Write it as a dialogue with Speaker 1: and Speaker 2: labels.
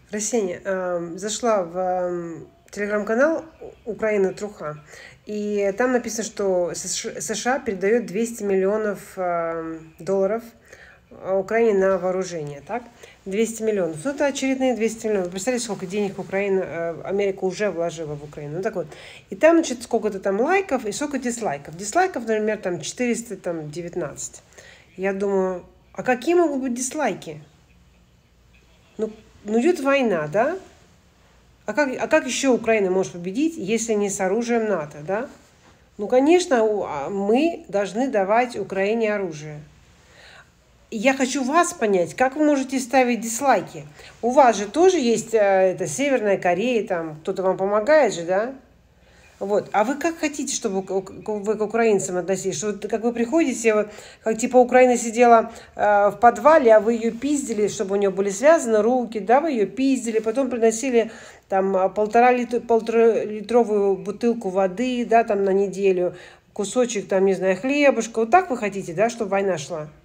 Speaker 1: Рассеяние. Зашла в телеграм-канал Украина Труха, и там написано, что США передает 200 миллионов долларов Украине на вооружение, так? 200 миллионов. Ну, это очередные 200 миллионов. Вы представляете, сколько денег Америка уже вложила в Украину. Ну, так вот. И там, значит, сколько-то там лайков и сколько дизлайков. Дизлайков, например, там 419. Я думаю, а какие могут быть дизлайки? Ну идет война, да? А как еще Украина может победить, если не с оружием НАТО, да? Ну, конечно, мы должны давать Украине оружие. Я хочу вас понять, как вы можете ставить дизлайки? У вас же тоже есть это Северная Корея, там кто-то вам помогает же, да? Вот. А вы как хотите, чтобы вы к украинцам относились? Что как вы приходите, как типа Украина сидела в подвале, а вы ее пиздили, чтобы у нее были связаны руки, да, вы ее пиздили, потом приносили там 1,5-литровую бутылку воды, да, там на неделю, кусочек там, не знаю, хлебушка. Вот так вы хотите, да, чтобы война шла?